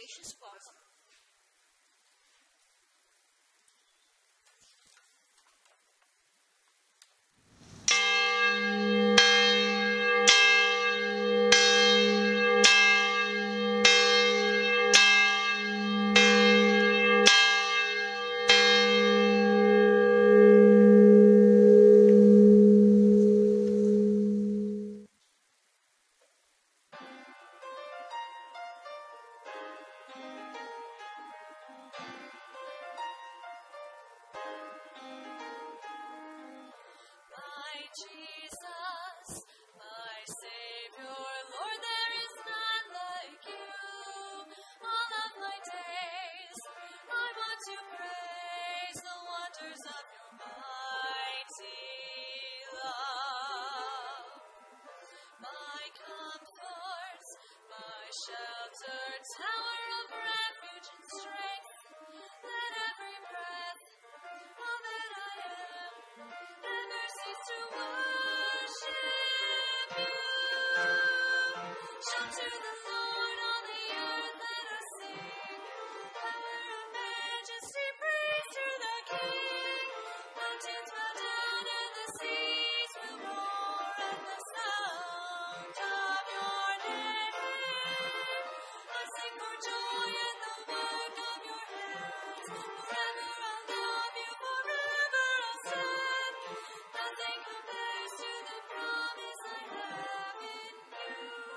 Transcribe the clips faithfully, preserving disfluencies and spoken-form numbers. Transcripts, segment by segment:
gracious welcome. Jesus, my Savior, Lord, there is none like you. All of my days, I want to praise the wonders of your mighty love. My comfort, my shelter, tower of refuge and strength, let every breath, all that I am, ever cease to worship you. Shout to the Lord, all the earth, let us sing. Power and majesty, praise to the King. Mountains bow down and the seas will roar at the sound of your name. I sing for joy at the work of your hands. Forever I'll love you, forever I'll stand. Nothing compares to the promise I have in you.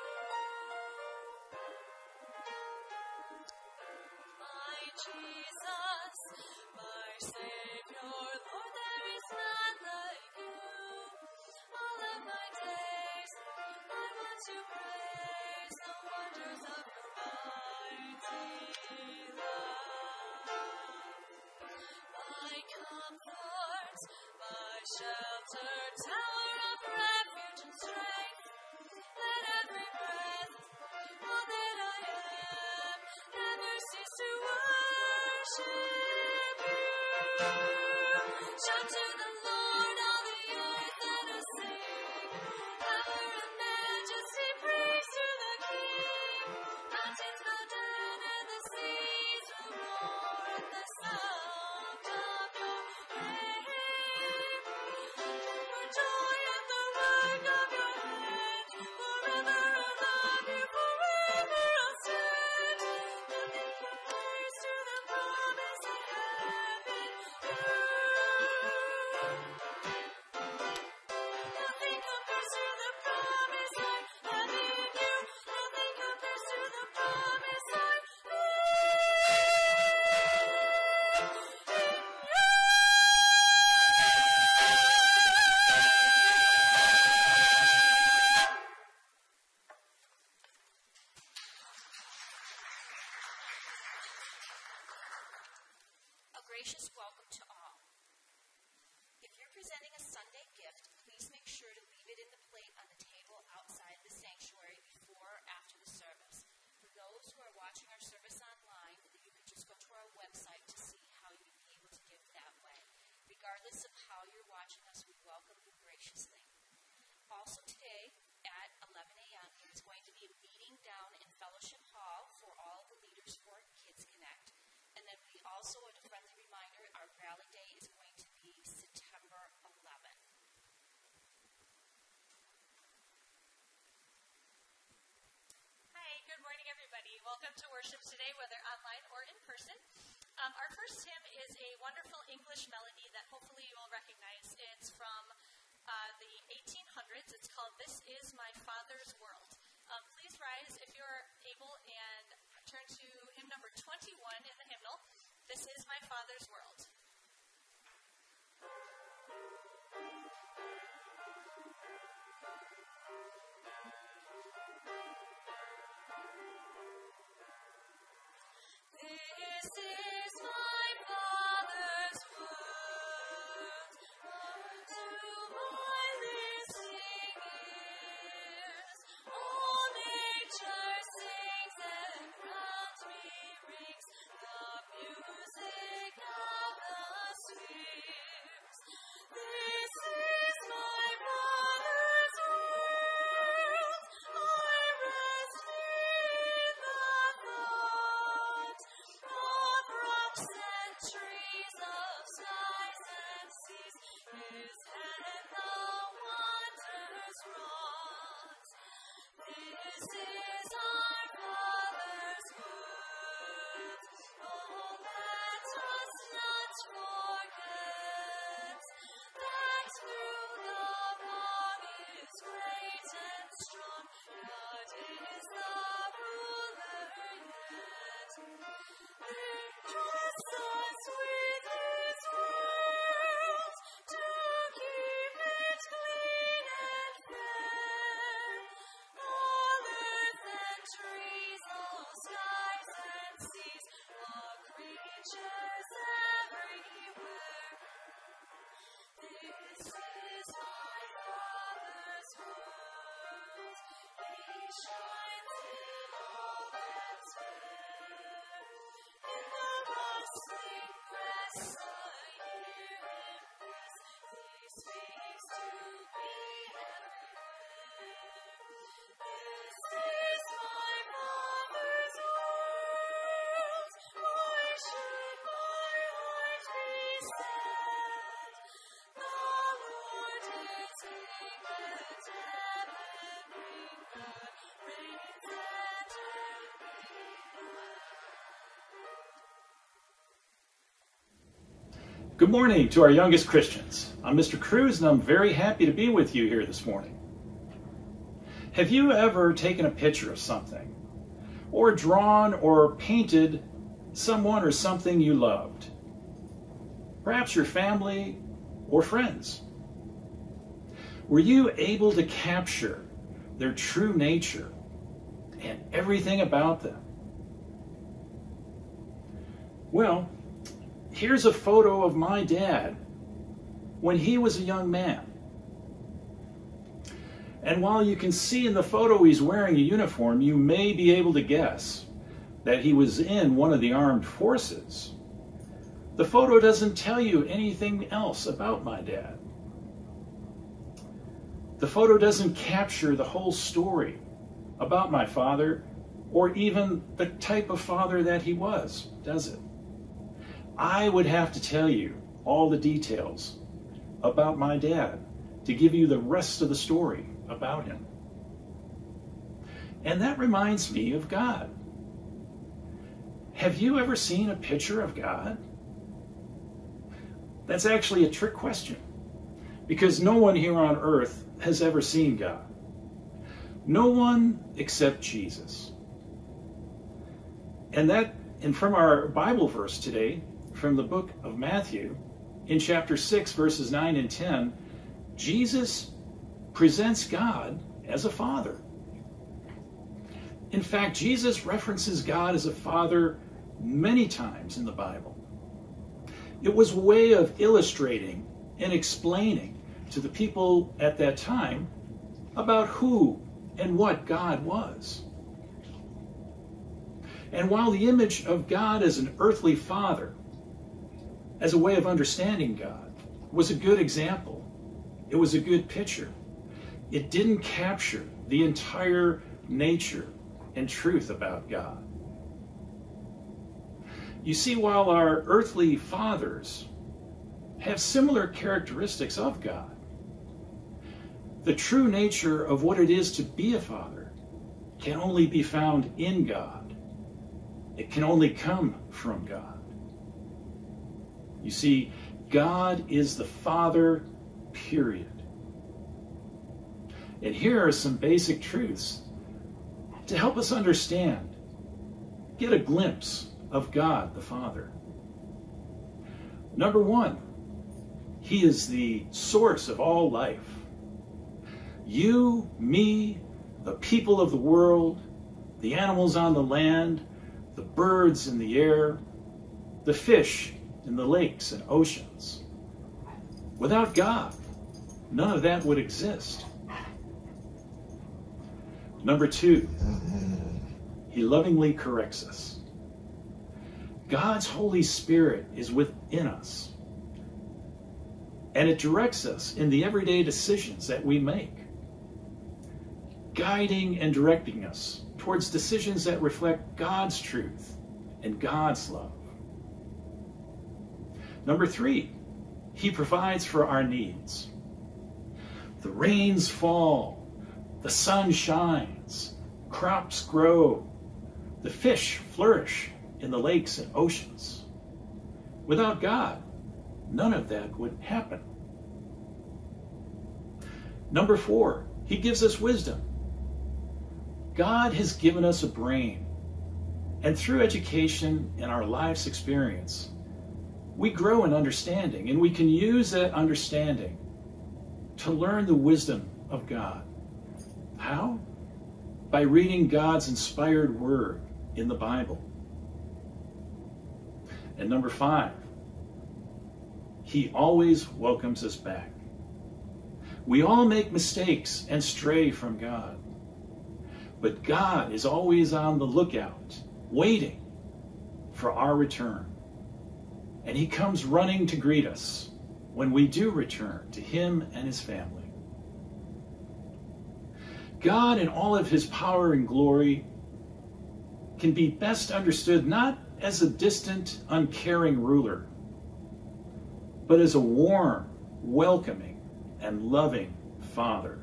My Jesus, my Savior, Lord, there is none like you. All of my days, I want to praise the wonders of your mighty love. My comfort, my shelter, tower of refuge and strength, let every breath, all that I am, never cease to worship you. Shout to the Lord, all the earth, let us sing. Power and majesty, praise to the King. Mountains bow down and the seas will roar at the sound of your name. For joy at the work of your hand, forever I'll love you, forever I'll stand. Nothing compares to the promise I have in you. Nothing compares to the promise I have in you. Nothing compares to the promise I have A gracious welcome to all. If you're presenting a Sunday gift, please make sure to leave it in the plate on the table outside the sanctuary before or after the service. For those who are watching our service online, you can just go to our website to see how you'd be able to give that way. Regardless of how you're watching us, we welcome you graciously. Also today at eleven a.m., there's going to be a meeting down in Fellowship Hall for all of the leaders for Kids Connect. And then we also, as a friendly reminder, our Rally Day is going to be September eleventh. Hi, good morning, everybody. Welcome to worship today, whether online or in person. Um, our first hymn is a wonderful English melody that hopefully you will recognize. It's from uh, the eighteen hundreds. It's called "This Is My Father's World." Um, please rise if you're able and turn to hymn number twenty-one in the hymnal. "This Is My Father's World." This is my Father's world, to my listening ears. All nature sings and round me rings the music of Good morning to our youngest Christians. I'm Mister Cruz and I'm very happy to be with you here this morning. Have you ever taken a picture of something, or drawn or painted someone or something you loved? Perhaps your family or friends. Were you able to capture their true nature and everything about them? Well, here's a photo of my dad when he was a young man. And while you can see in the photo he's wearing a uniform, you may be able to guess that he was in one of the armed forces. The photo doesn't tell you anything else about my dad. The photo doesn't capture the whole story about my father, or even the type of father that he was, does it? I would have to tell you all the details about my dad to give you the rest of the story about him. And that reminds me of God. Have you ever seen a picture of God? That's actually a trick question, because no one here on earth has ever seen God. No one except Jesus. And that, and from our Bible verse today, from the book of Matthew, in chapter six, verses nine and ten, Jesus presents God as a father. In fact, Jesus references God as a father many times in the Bible. It was a way of illustrating and explaining to the people at that time about who and what God was. And while the image of God as an earthly father, as a way of understanding God, was a good example, it was a good picture, it didn't capture the entire nature and truth about God. You see, while our earthly fathers have similar characteristics of God, the true nature of what it is to be a father can only be found in God. It can only come from God. You see, God is the Father, period. And here are some basic truths to help us understand, get a glimpse of God the Father. Number one, He is the source of all life. You, me, the people of the world, the animals on the land, the birds in the air, the fish in the lakes and oceans. Without God, none of that would exist. Number two, He lovingly corrects us. God's Holy Spirit is within us, and it directs us in the everyday decisions that we make, guiding and directing us towards decisions that reflect God's truth and God's love. Number three, He provides for our needs. The rains fall, the sun shines, crops grow, the fish flourish in the lakes and oceans. Without God, none of that would happen. Number four, He gives us wisdom. God has given us a brain, and through education and our life's experience, we grow in understanding, and we can use that understanding to learn the wisdom of God. How? By reading God's inspired word in the Bible. And number five, He always welcomes us back. We all make mistakes and stray from God, but God is always on the lookout, waiting for our return. And he comes running to greet us when we do return to him and his family. God, in all of his power and glory, can be best understood not as a distant, uncaring ruler, but as a warm, welcoming, and loving Father.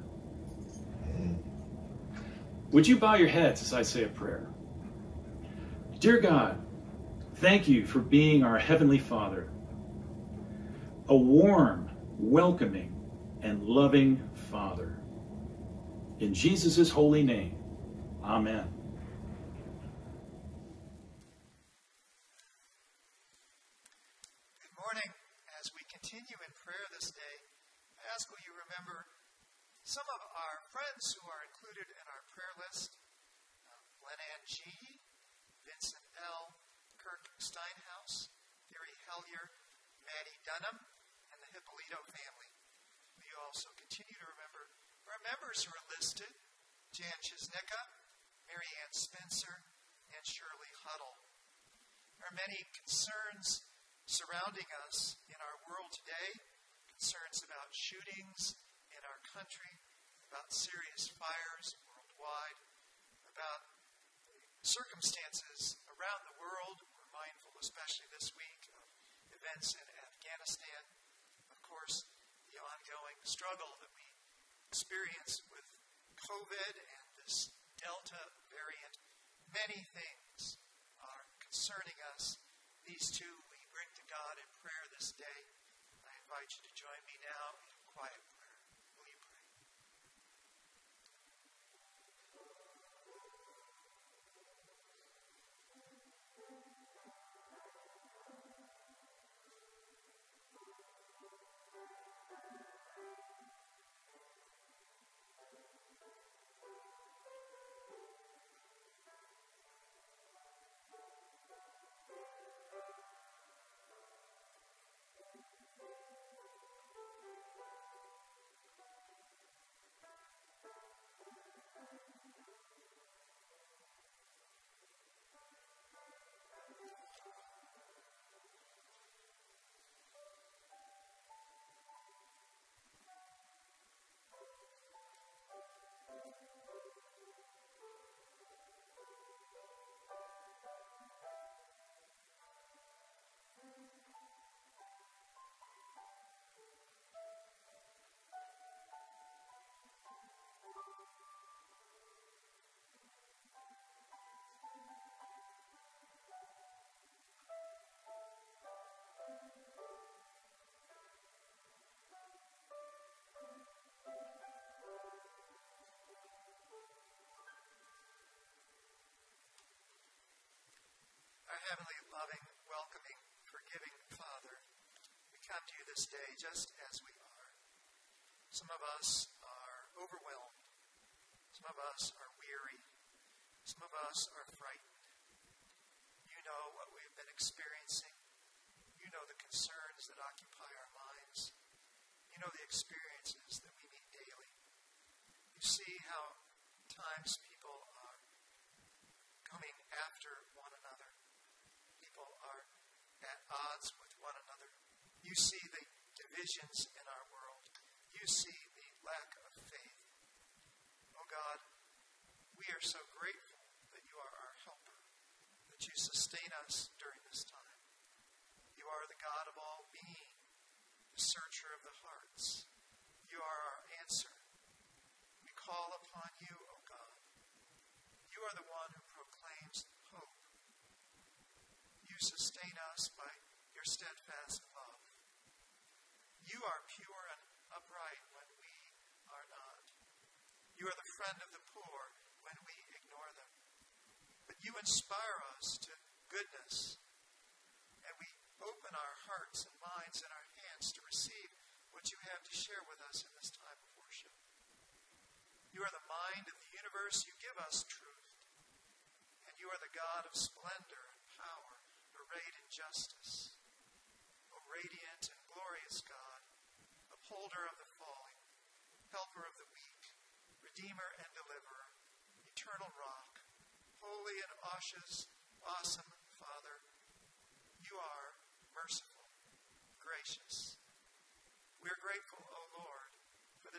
Would you bow your heads as I say a prayer? Dear God, thank you for being our Heavenly Father, a warm, welcoming, and loving Father. In Jesus' holy name, amen. Good morning. As we continue in prayer this day, I ask will you remember some of our friends who are included in our prayer list. Uh, Glenann G., Vincent L., Kirk Steinhaus, Gary Hellier, Maddie Dunham, and the Hippolito family. We also continue to remember our members who are listed: Jan Chisnicka, Mary Ann Spencer, and Shirley Huddle. There are many concerns surrounding us in our world today, concerns about shootings in our country, about serious fires worldwide, about circumstances around the world. We're mindful, especially this week, of events in Afghanistan. Of course, the ongoing struggle that we experience with COVID and this Delta variant. Many things are concerning us. These two we bring to God in prayer this day. I invite you to join me now in a quiet prayer. Will you pray? Our heavenly, loving, welcoming, forgiving Father, we come to you this day just as we are. Some of us are overwhelmed. Some of us are weary. Some of us are frightened. You know what we've been experiencing. You know the concerns that occupy our minds. You know the experiences that we meet daily. You see how at times people are coming after one another. People are at odds with one another. You see the divisions in our world. You see the lack of faith. Oh God, we are so grateful that you are our helper, that you sustain us during this time. You are the God of all being, the searcher of the hearts. You are our answer. We call upon you, O God. You are the one who proclaims hope. You sustain us by your steadfast love. You are pure and upright when we are not. You are the friend of the poor when we ignore them. But you inspire us to goodness, and we open our hearts and minds and our hands to receive what you have to share with us in this time of worship. You are the mind of the universe. You give us truth. And you are the God of splendor and power, arrayed in justice. O radiant and glorious God, upholder of the falling, helper of the weak, redeemer and deliverer, eternal rock, holy and awesome Father, you are merciful.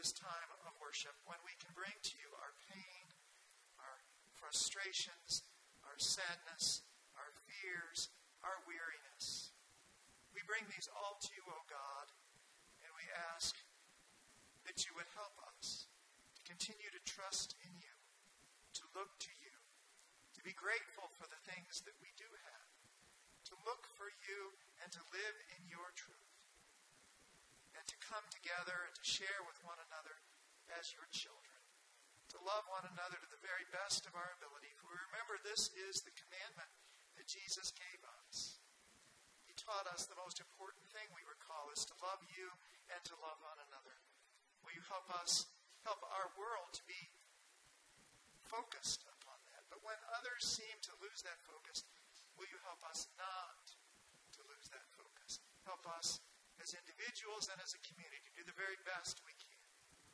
this time of worship when we can bring to you our pain, our frustrations, our sadness, our fears, our weariness. We bring these all to you, O God, and we ask that you would help us to continue to trust in you, to look to you, to be grateful for the things that we do have, to look for you and to live in your truth, and to come together and to share with one another as your children, to love one another to the very best of our ability. For remember, this is the commandment that Jesus gave us. He taught us the most important thing, we recall, is to love you and to love one another. Will you help us, help our world to be focused upon that? But when others seem to lose that focus, will you help us not to lose that focus? Help us as individuals and as a community to do the very best we can.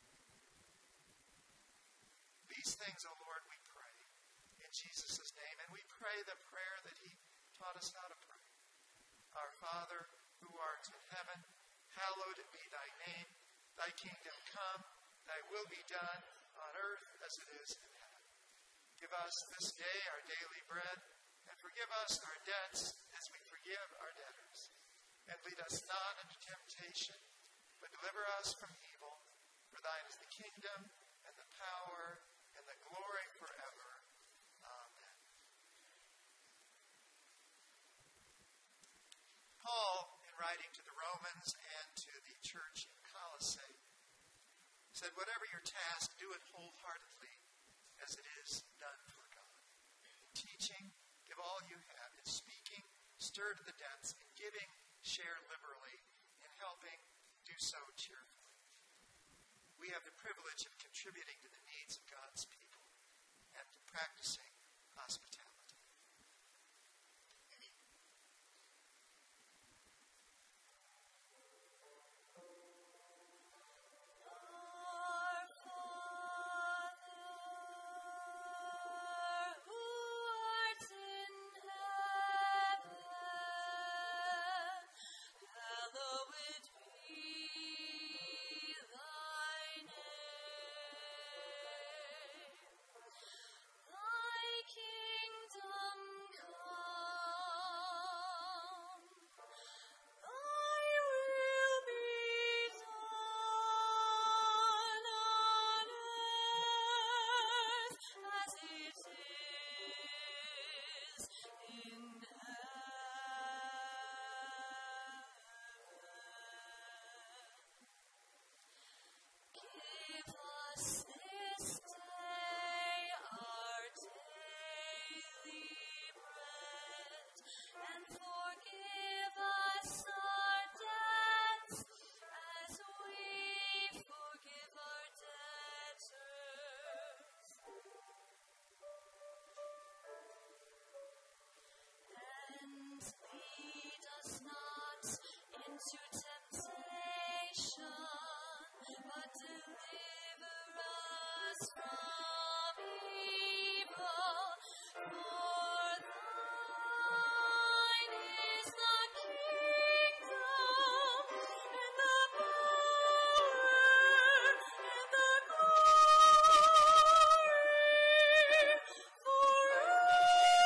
These things, O Lord, we pray in Jesus' name, and we pray the prayer that he taught us how to pray. Our Father, who art in heaven, hallowed be thy name. Thy kingdom come, thy will be done on earth as it is in heaven. Give us this day our daily bread, and forgive us our debts as we forgive our debtors. And lead us not into temptation, but deliver us from evil. For thine is the kingdom, and the power, and the glory forever. Amen. Paul, in writing to the Romans and to the church in Colossae, said, whatever your task, do it wholeheartedly, as it is done for God. In teaching, give all you have. In speaking, stir to the depths. In giving, share liberally. In helping, do so cheerfully. We have the privilege of contributing to the needs of God's people and practicing hospitality. Into temptation, but deliver us from evil. For thine is the kingdom, and the power, and the glory, forever.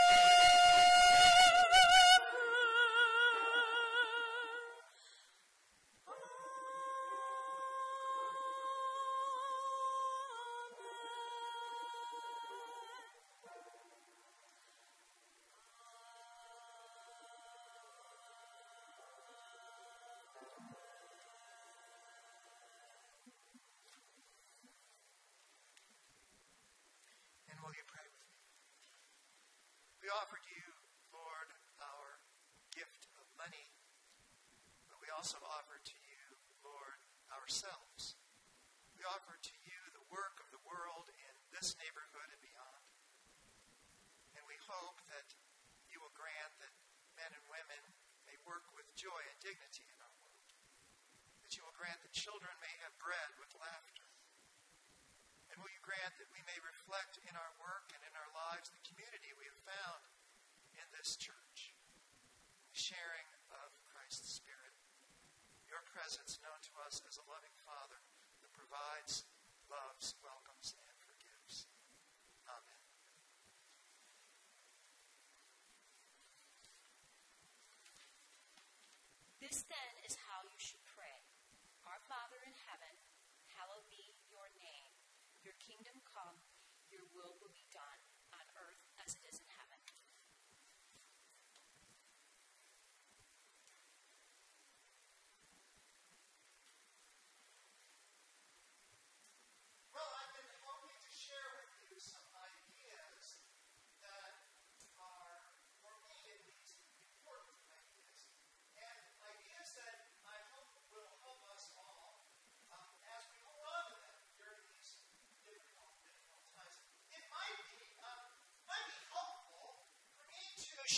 And will you pray with me? We offer to you, Lord, our gift of money, but we also offer to you, Lord, ourselves. We offer to you the work of the world in this neighborhood and beyond. And we hope that you will grant that men and women may work with joy and dignity in our world. That you will grant that children may have bread with laughter. And will you grant that we may reflect in our work and in our lives the community we have found in this church, the sharing of Christ's Spirit, your presence known to us as a loving Father who provides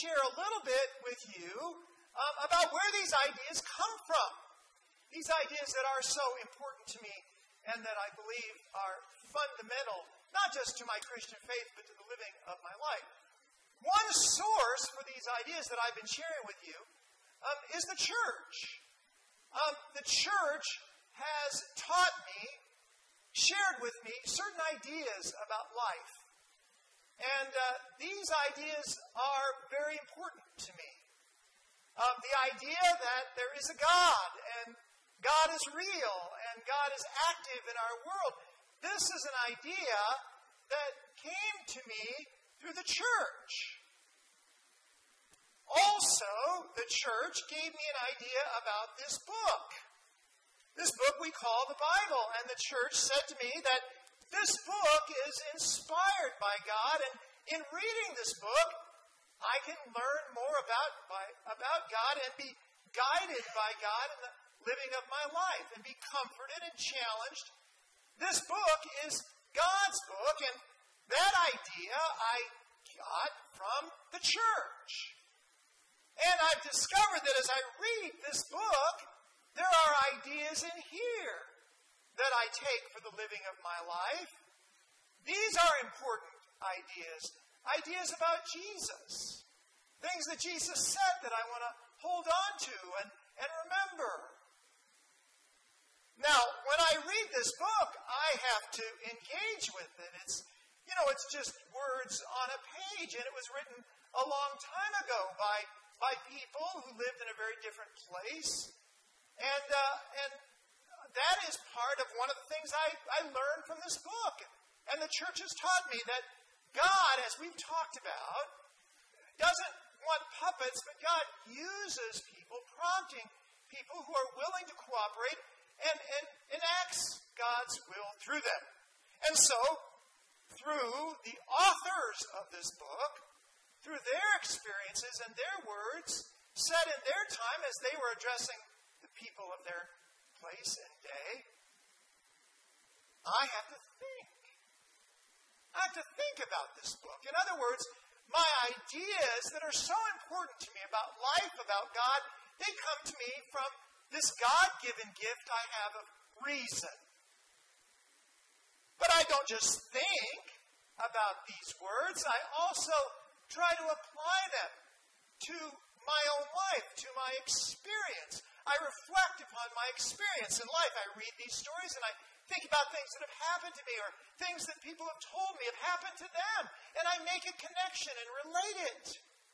share a little bit with you um, about where these ideas come from. These ideas that are so important to me and that I believe are fundamental, not just to my Christian faith, but to the living of my life. One source for these ideas that I've been sharing with you um, is the church. Um, the church has taught me, shared with me, certain ideas about life. And uh, these ideas are very important to me. Um, the idea that there is a God, and God is real, and God is active in our world. This is an idea that came to me through the church. Also, the church gave me an idea about this book. This book we call the Bible. And the church said to me that this book is inspired by God. And in reading this book, I can learn more about, by, about God and be guided by God in the living of my life and be comforted and challenged. This book is God's book, and that idea I got from the church. And I've discovered that as I read this book, there are ideas in here that I take for the living of my life. These are important ideas. Ideas about Jesus. Things that Jesus said that I want to hold on to and, and remember. Now, when I read this book, I have to engage with it. It's, you know, it's just words on a page, and it was written a long time ago by, by people who lived in a very different place. And, uh, and that is part of one of the things I, I learned from this book. And the church has taught me that God, as we've talked about, doesn't want puppets, but God uses people, prompting people who are willing to cooperate and, and enacts God's will through them. And so, through the authors of this book, through their experiences and their words, said in their time as they were addressing the people of their place and day, I have to think. I have to think about this book. In other words, my ideas that are so important to me about life, about God, they come to me from this God-given gift I have of reason. But I don't just think about these words. I also try to apply them to my own life, to my experience. I reflect upon my experience in life. I read these stories and I think about things that have happened to me or things that people have told me have happened to them. And I make a connection and relate it.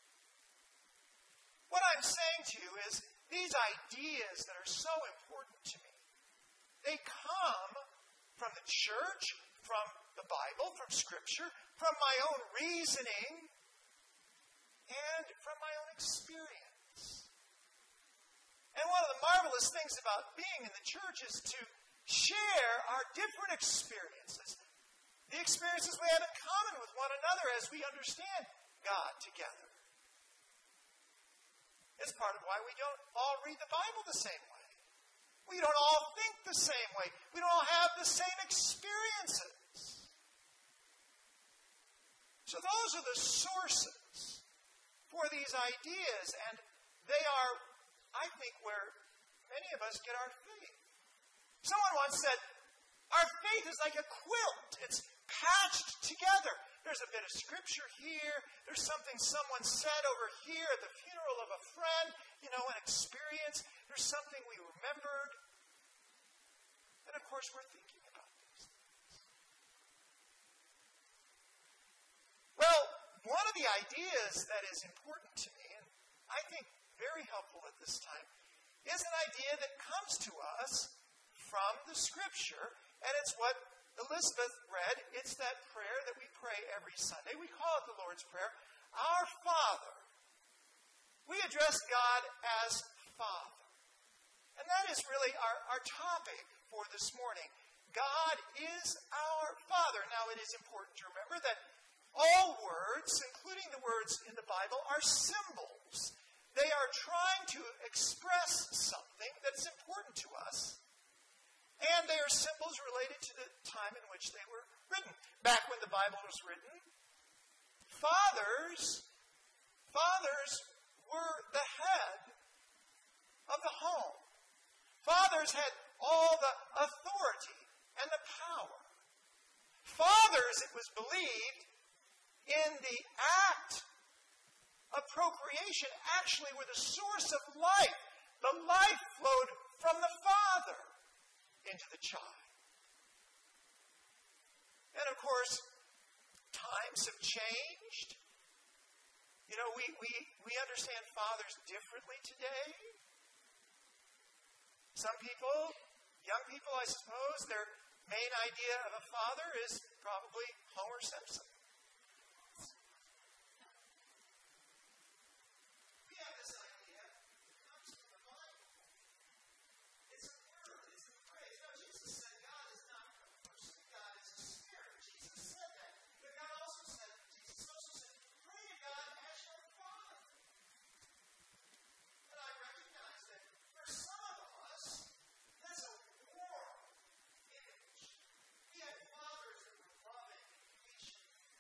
What I'm saying to you is these ideas that are so important to me, they come from the church, from the Bible, from Scripture, from my own reasoning, and from my own experience. And one of the marvelous things about being in the church is to share our different experiences, the experiences we have in common with one another as we understand God together. It's part of why we don't all read the Bible the same way. We don't all think the same way. We don't all have the same experiences. So those are the sources for these ideas, and they are, I think, where many of us get our faith. Someone once said, our faith is like a quilt. It's patched together. There's a bit of scripture here. There's something someone said over here at the funeral of a friend, you know, an experience. There's something we remembered. And of course, we're thinking about these things. Well, one of the ideas that is important to me, and I think very helpful at this time, is an idea that comes to us from the Scripture, and it's what Elizabeth read. It's that prayer that we pray every Sunday. We call it the Lord's Prayer. Our Father. We address God as Father. And that is really our, our topic for this morning. God is our Father. Now, it is important to remember that all words, including the words in the Bible, are symbols. They are trying to express something that is important to us. And they are symbols related to the time in which they were written. Back when the Bible was written, fathers fathers were the head of the home. Fathers had all the authority and the power. Fathers, it was believed, in the act of procreation actually were the source of life. The life flowed from the father into the child. And of course, times have changed. You know, we, we, we understand fathers differently today. Some people, young people, I suppose, their main idea of a father is probably Homer Simpson. We have this idea. It comes from the Bible. It's a word. It's a phrase. Now, Jesus said God is not a person. God is a spirit. Jesus said that. But God also said, Jesus also said, pray to God as your Father. And I recognize that for some of us, that's a warm image. We had fathers that were loving and patient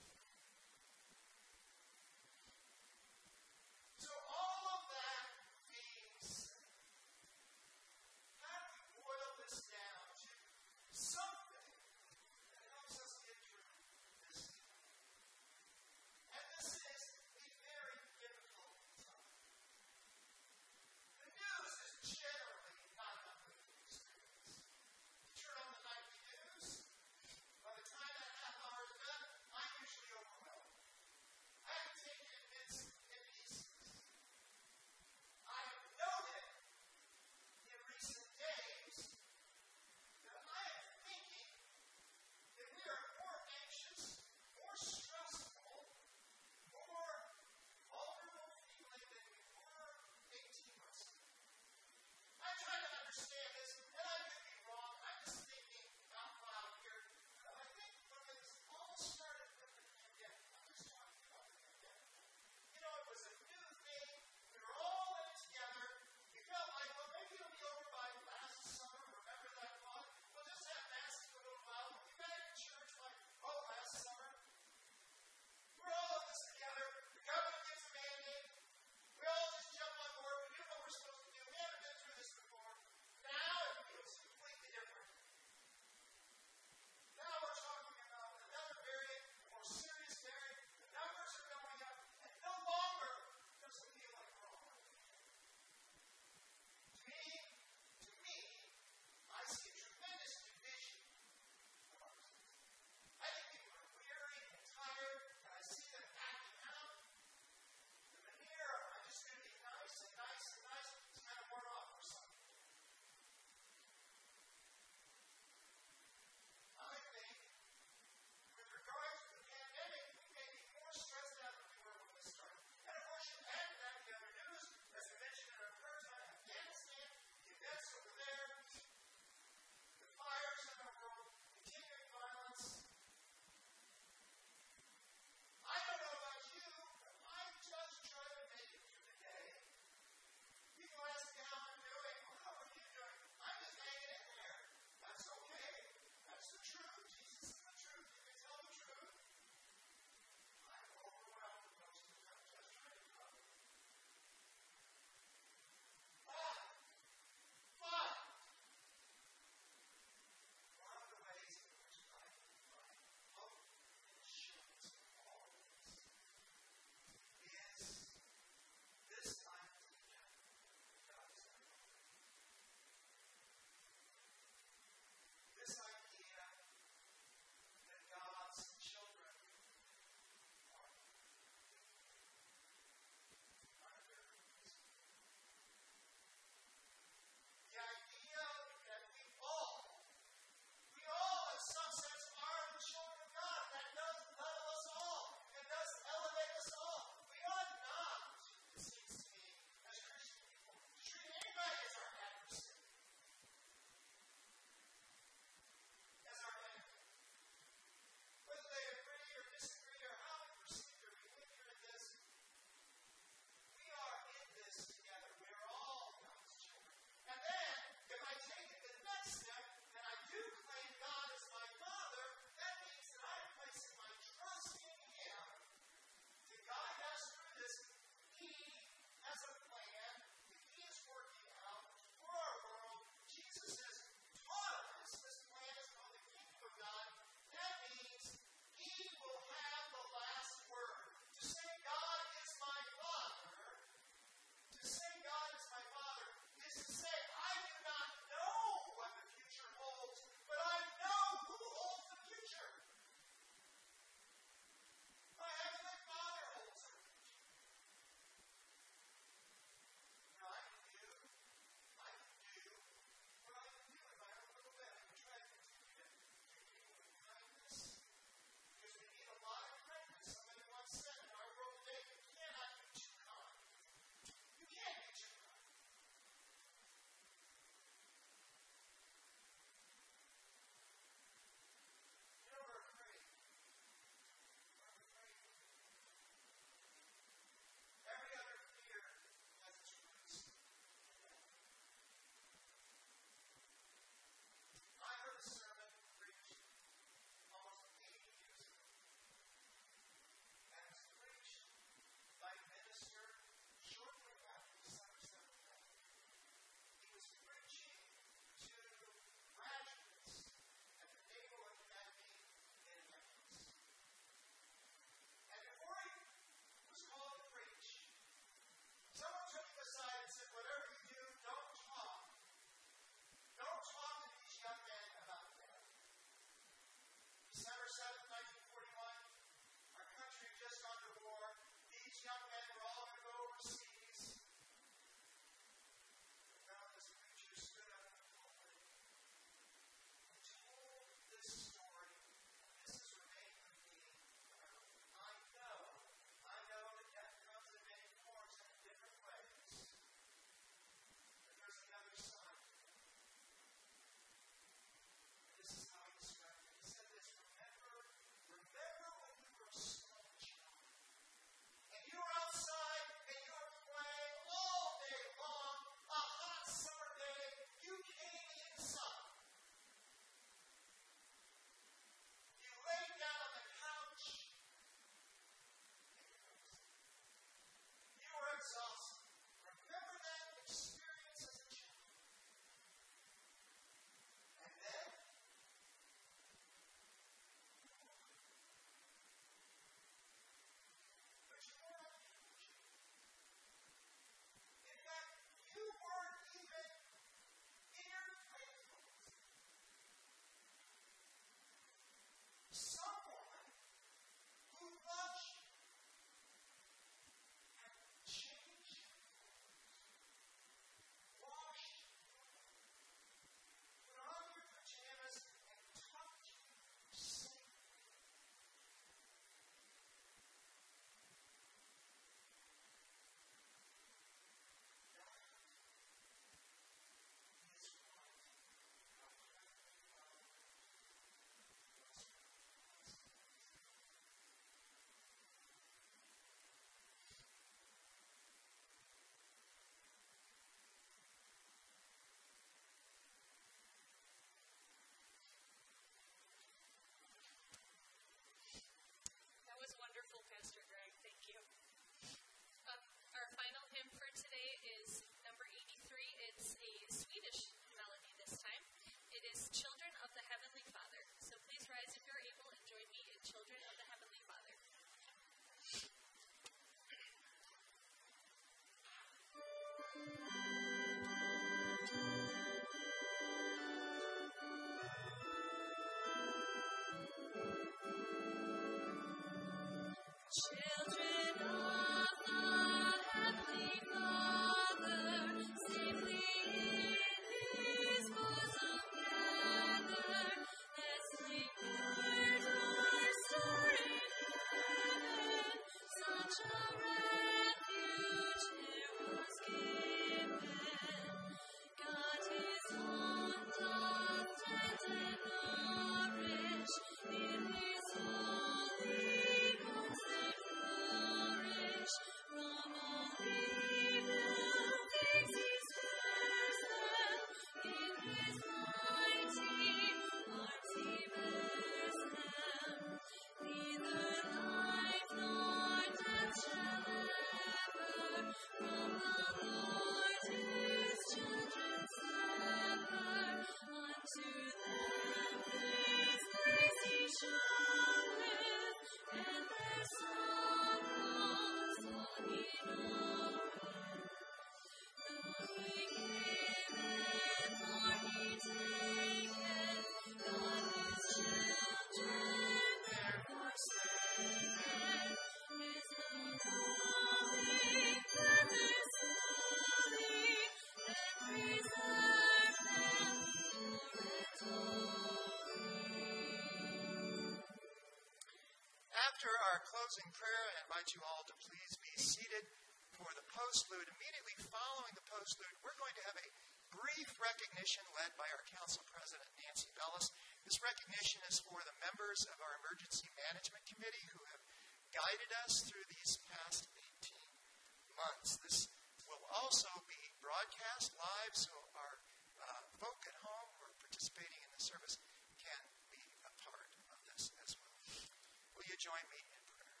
our closing prayer, I invite you all to please be seated for the postlude. Immediately following the postlude, we're going to have a brief recognition led by our council president, Nancy Bellis. This recognition is for the members of our Emergency Management Committee who have guided us through these past eighteen months. This will also be broadcast live, so our uh, folk at home who are participating in the service can be a part of this as well. Will you join me in prayer?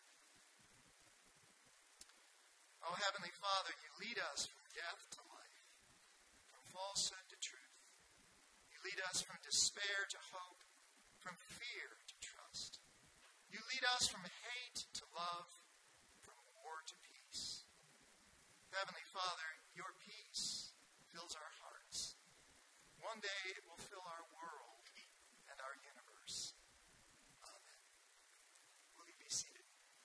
Oh, Heavenly Father, you lead us from death to life, from falsehood to truth. You lead us from despair to hope, from fear to trust. You lead us from hate to love, from war to peace. Heavenly Father, your peace fills our hearts. One day it will fill our world and our universe. Amen. Will you be seated?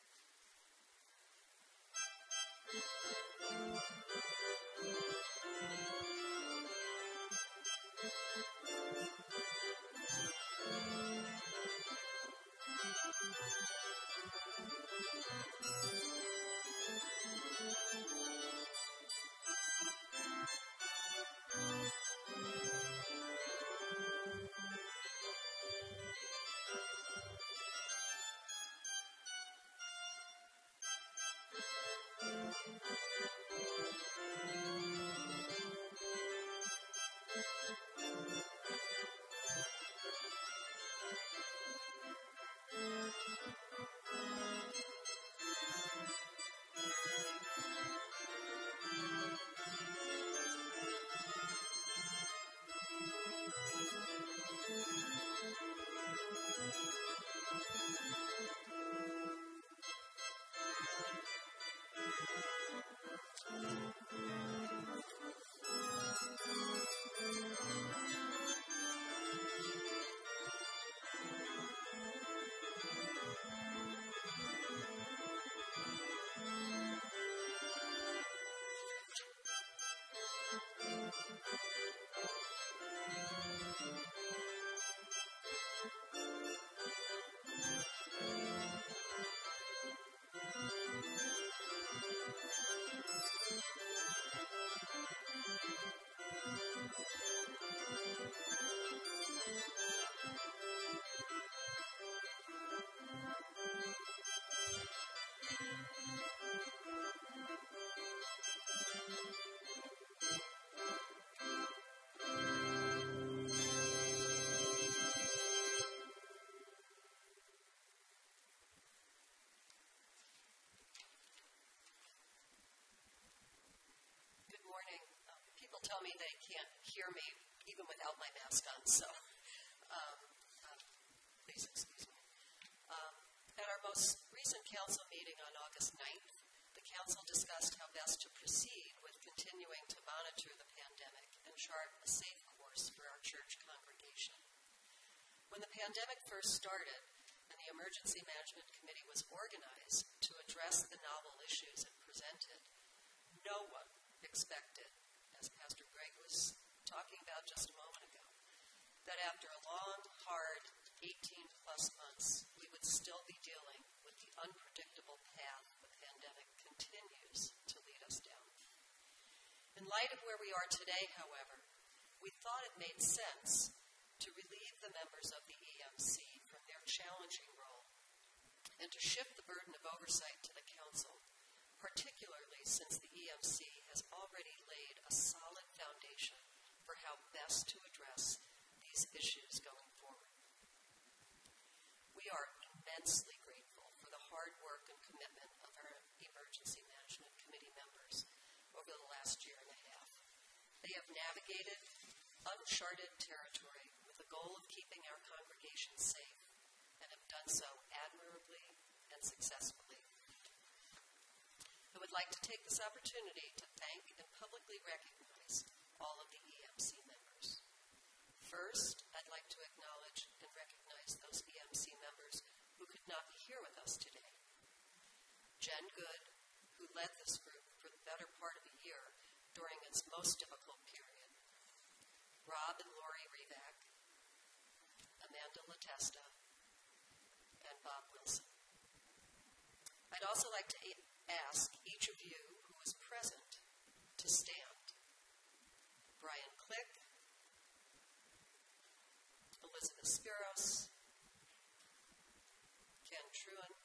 Tell me they can't hear me even without my mask on, so um, uh, please excuse me. Um, at our most recent council meeting on August ninth, the council discussed how best to proceed with continuing to monitor the pandemic and chart a safe course for our church congregation. When the pandemic first started and the Emergency Management Committee was organized to address the novel issues it presented, no one expected, as Pastor Greg was talking about just a moment ago, that after a long, hard eighteen-plus months, we would still be dealing with the unpredictable path the pandemic continues to lead us down. In light of where we are today, however, we thought it made sense to relieve the members of the E M C from their challenging role and to shift the burden of oversight to the council, particularly since the E M C has already laid a solid foundation for how best to address these issues going forward. We are immensely grateful for the hard work and commitment of our Emergency Management Committee members over the last year and a half. They have navigated uncharted territory with the goal of keeping our congregation safe and have done so admirably and successfully. I would like to take this opportunity to thank and publicly recognize all of the E M C members. First, I'd like to acknowledge and recognize those E M C members who could not be here with us today. Jen Good, who led this group for the better part of a year during its most difficult period. Rob and Lori Revac, Amanda Latesta, and Bob Wilson. I'd also like to a- ask each of you who is present to stand. Brian Click, Elizabeth Spiros, Ken Truan,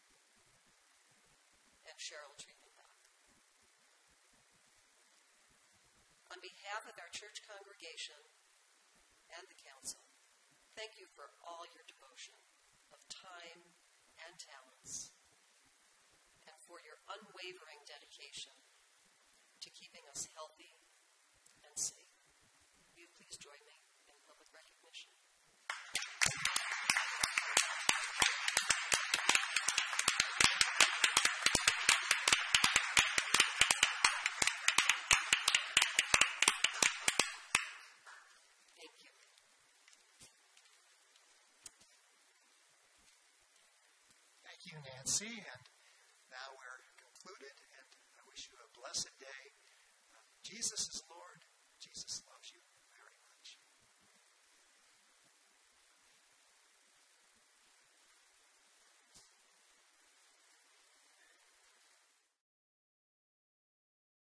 and Cheryl Triebenbach. On behalf of our church congregation and the council, thank you for all your devotion of time and talents, and for your unwavering dedication to keeping us healthy and safe. Will you please join me in public recognition? Thank you. Thank you, Nancy. And now we're concluded, and I wish you a blessed day. Uh, Jesus is Lord.